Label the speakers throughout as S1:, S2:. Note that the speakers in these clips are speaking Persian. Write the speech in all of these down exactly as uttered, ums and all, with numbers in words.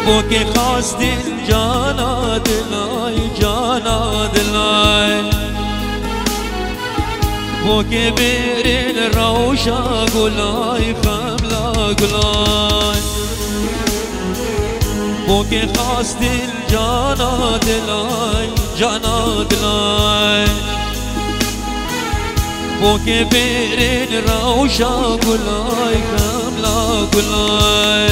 S1: بو که خواستین جانا دلای جانا دلای بو که برین روشا گلای خملا گلای بو که خواستین جانا دلای جانا دلای بو که برین روشا گلای خملا گلای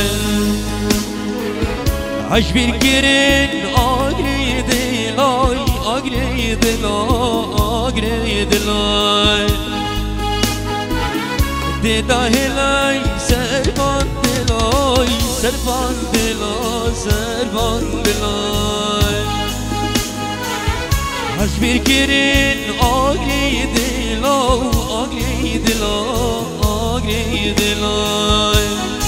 S1: عجبیر گرین آگری دلای آگری دلای آگری دلای دیده هلای سربان دلای سربان دلای سربان دلای عجبیر گرین آگری دلای آگری دلای آگری دلای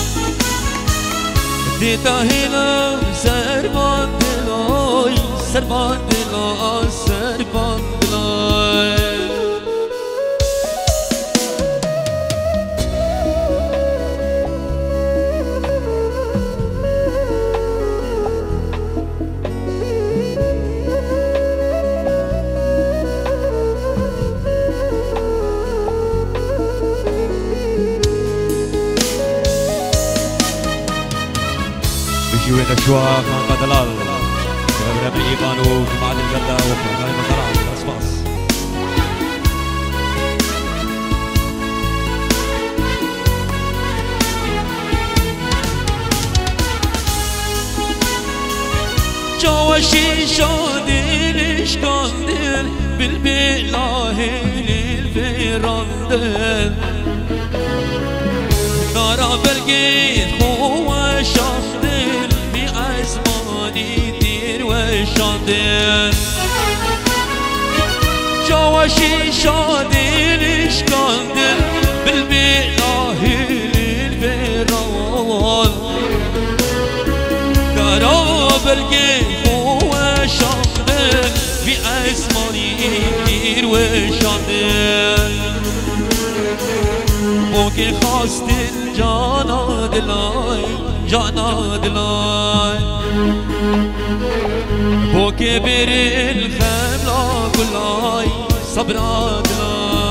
S1: دیده هلای سربان دلای سربان دلای سربان دلای
S2: بجوين الأشواق مع دلال شبابنا بالإيمان وجماعة الجدة وفرقان المزرعة والأصفاص
S1: جواشي شادين شكاندل بالبلاهل الفراندل نارا برقيت هو شاندل بأزماني دير وشاندل جواشي شادين شكاندل بالبلاهل الفراندل نارا برقيت هو شاندل بأزماني دير وشاندل بو که خواستین جانا دلای جانا دلای بو که برین خملا گلای صبرا دلای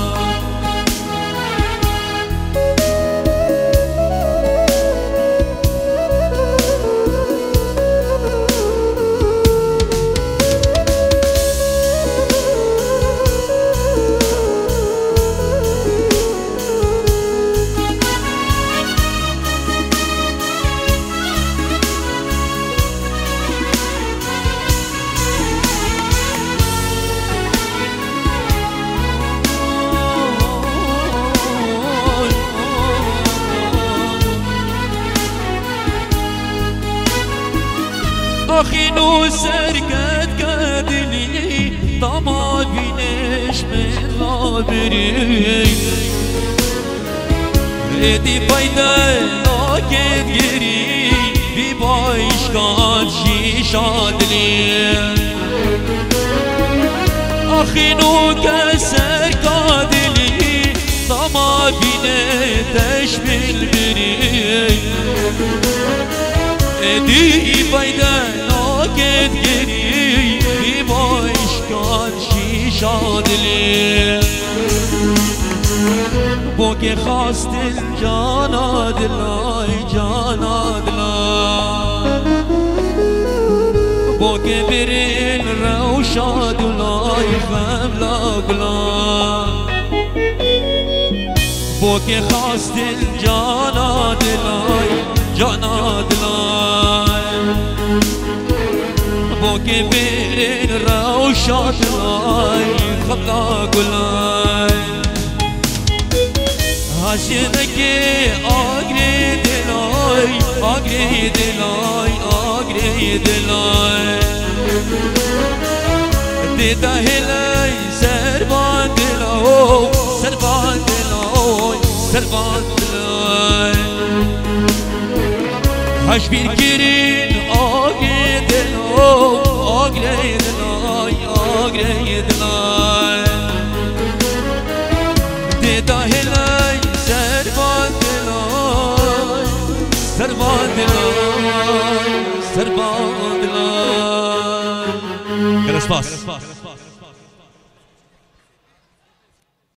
S1: آخی نو سرکت کدلی داماد بینش من لابری ردی پایده لاکت گری بی بایشکان شیشادلی آخی نو که سرکدلی داماد بینش بل بری ردی پایده لاکت گری بی بایشکان شیشادلی بو که خواستین جانا دلای جانا دلای بو که برین روشا دلای خملا گلای بو که خواستین جانا دلای جانا دلای بو که برین روشا دلای خملا گلای حسینکی آگری دلای آگری دلای آگری دلای دیده هلای سربان دلای سربان دلای سربان دلای هشبیر گرین آگری دلای آگری دلای آگری دلای دیده هلای سربان دلای سربان دلای دلال
S2: Għal-spas.